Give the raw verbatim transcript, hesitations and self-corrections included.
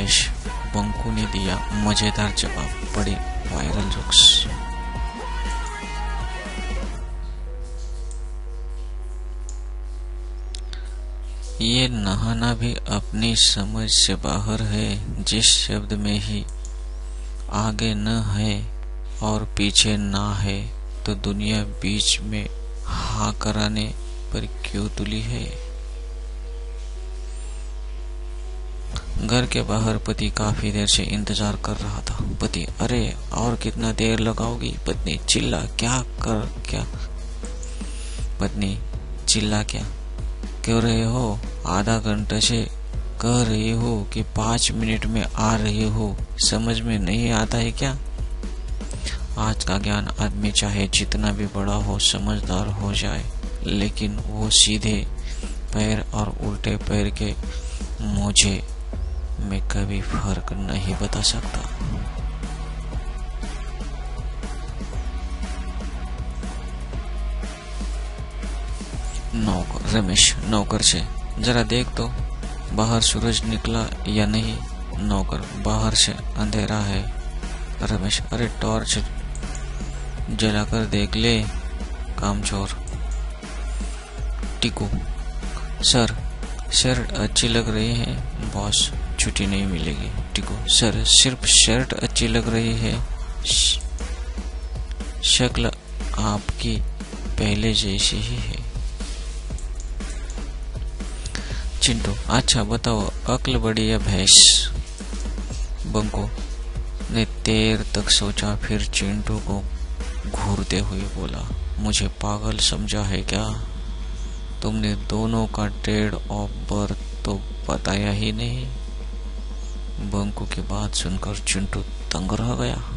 रमेश, बंकू ने दिया मजेदार जवाब। पढ़े वायरल जोक्स। ये नहाना भी अपनी समझ से बाहर है। जिस शब्द में ही आगे न है और पीछे ना है, तो दुनिया बीच में हाँ कराने पर क्यों तुली है। घर के बाहर पति काफी देर से इंतजार कर रहा था। पति: अरे और कितना देर लगाओगी? पत्नी: चिल्ला क्या कर क्या पत्नी: चिल्ला क्या क्यों रहे हो? आधा घंटे से कह रही हो कि पाँच मिनट में आ रही हो, समझ में नहीं आता है क्या? आज का ज्ञान आदमी चाहे जितना भी बड़ा हो, समझदार हो जाए, लेकिन वो सीधे पैर और उल्टे पैर के मोजे में कभी फर्क नहीं बता सकता। नौकर रमेश नौकर से: जरा देख तो बाहर सूरज निकला या नहीं। नौकर: बाहर से अंधेरा है। रमेश: अरे टॉर्च जलाकर देख ले कामचोर। टिकू: सर शर्ट अच्छी लग रही है, बॉस छुट्टी नहीं मिलेगी। टिकू: सर सिर्फ शर्ट अच्छी लग रही है, शक्ल आपकी पहले जैसी ही है। चिंटू: अच्छा बताओ, अक्ल बड़ी या भैंस? बंकू ने देर तक सोचा, फिर चिंटू को घूरते हुए बोला: मुझे पागल समझा है क्या? तुमने दोनों का डेट ऑफ बर्थ तो बताया ही नहीं। बंकू की बात सुनकर चिंटू दंग रह गया।